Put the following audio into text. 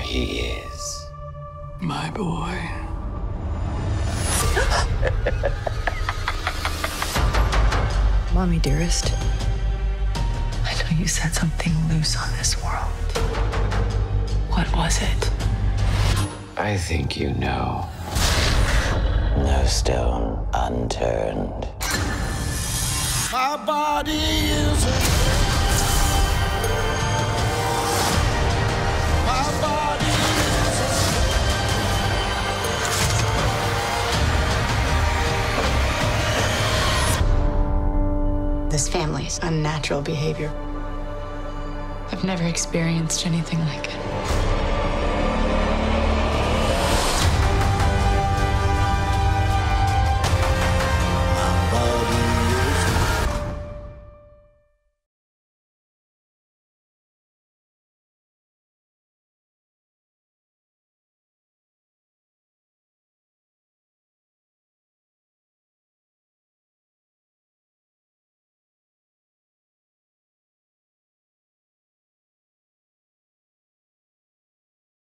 he is. My boy. Mommy, dearest. I know you set something loose on this world. What was it? I think you know. No stone unturned. My body is my body is This family's unnatural behavior. I've never experienced anything like it.